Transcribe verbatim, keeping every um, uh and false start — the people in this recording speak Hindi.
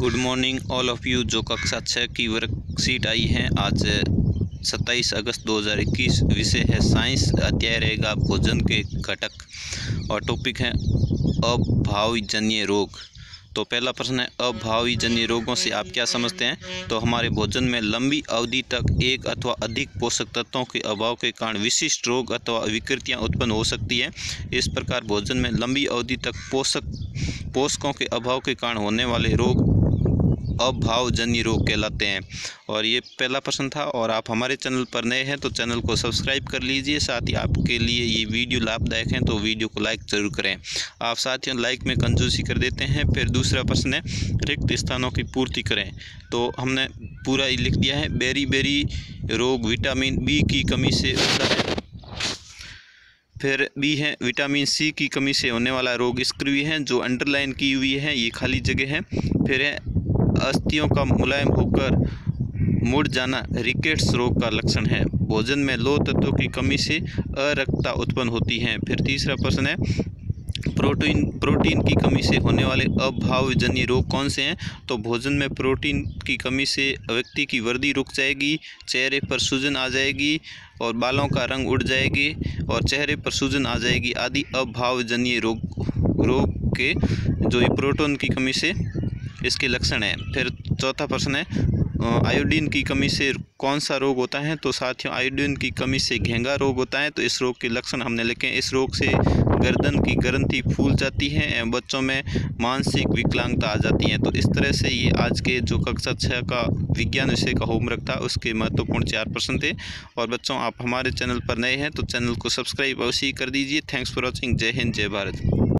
Good morning all of you. जो कक्षा छः की वर्कशीट आई है आज सत्ताईस अगस्त दो हज़ार इक्कीस। विषय है साइंस, अध्याय रहेगा भोजन के घटक और टॉपिक है अभावजन्य रोग। तो पहला प्रश्न है, अभावजन्य रोगों से आप क्या समझते हैं? तो हमारे भोजन में लंबी अवधि तक एक अथवा अधिक पोषक तत्वों के अभाव के कारण विशिष्ट रोग अथवा विकृतियां उत्पन्न हो सकती है। इस प्रकार भोजन में लंबी अवधि तक पोषक पोषकों के अभाव के कारण होने वाले रोग अभावजन्य रोग कहलाते हैं। और ये पहला प्रश्न था। और आप हमारे चैनल पर नए हैं तो चैनल को सब्सक्राइब कर लीजिए। साथ ही आपके लिए ये वीडियो लाभदायक है तो वीडियो को लाइक ज़रूर करें। आप साथियों लाइक में कंजूसी कर देते हैं। फिर दूसरा प्रश्न है, रिक्त स्थानों की पूर्ति करें। तो हमने पूरा ही लिख दिया है। बेरी बेरी रोग विटामिन बी की कमी से होता है। फिर बी है, विटामिन सी की कमी से होने वाला रोग स्क्र्वी है, जो अंडरलाइन की हुई है, ये खाली जगह है। फिर है, अस्थियों का मुलायम होकर मुड़ जाना रिकेट्स रोग का लक्षण है। भोजन में लौह तत्वों की कमी से अरक्तता उत्पन्न होती है। फिर तीसरा प्रश्न है, प्रोटीन प्रोटीन की कमी से होने वाले अभावजन्य रोग कौन से हैं? तो भोजन में प्रोटीन की कमी से व्यक्ति की वृद्धि रुक जाएगी, चेहरे पर सूजन आ जाएगी और बालों का रंग उड़ जाएगी और चेहरे पर सूजन आ जाएगी आदि अभावजन्य रोग रोग के जो ये प्रोटीन की कमी से इसके लक्षण हैं। फिर चौथा प्रश्न है, आयोडीन की कमी से कौन सा रोग होता है? तो साथियों आयोडीन की कमी से घेंगा रोग होता है। तो इस रोग के लक्षण हमने लिखे हैं। इस रोग से गर्दन की ग्रंथि फूल जाती है एवं बच्चों में मानसिक विकलांगता आ जाती है। तो इस तरह से ये आज के जो कक्षा छः का विज्ञान विषय का होमवर्क था उसके महत्वपूर्ण चार प्रश्न थे। और बच्चों आप हमारे चैनल पर नए हैं तो चैनल को सब्सक्राइब अवश्य कर दीजिए। Thanks for watching. जय हिंद, जय भारत।